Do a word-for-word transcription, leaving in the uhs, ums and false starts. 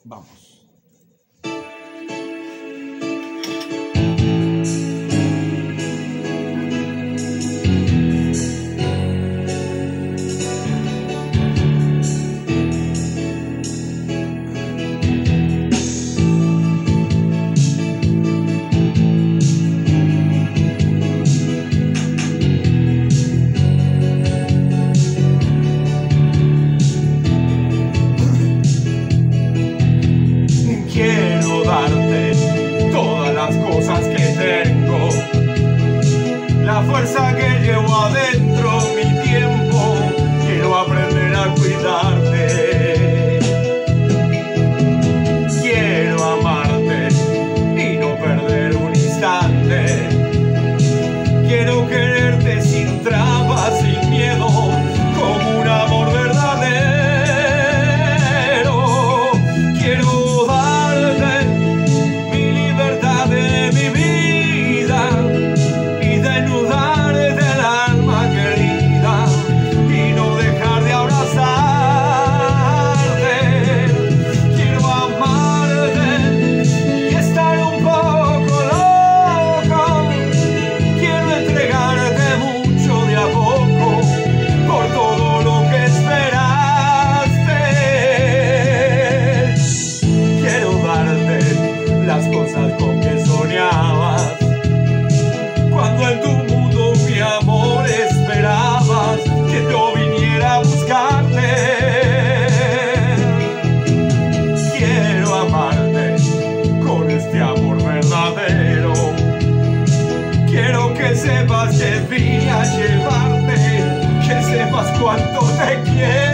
Vamos. Quiero darte todas las cosas que tengo, la fuerza que llevo adentro, mi tiempo. Quiero aprender a cuidarte. Quiero amarte y no perder un instante. Quiero quererte sin trampas, sin miedo, como un amor verdadero. Quiero darte mi libertad de mi vida y desnudarte el alma querida y no dejar de abrazarte. Quiero amarte y estar un poco loco. Quiero entregarte mucho de a poco por todo lo que esperaste. Quiero darte las cosas con que soñabas, cuando en tu mundo, mi amor, esperabas que yo viniera a buscarte. Quiero amarte con este amor verdadero. Quiero que sepas que vine a llevarte, que sepas cuánto te quiero.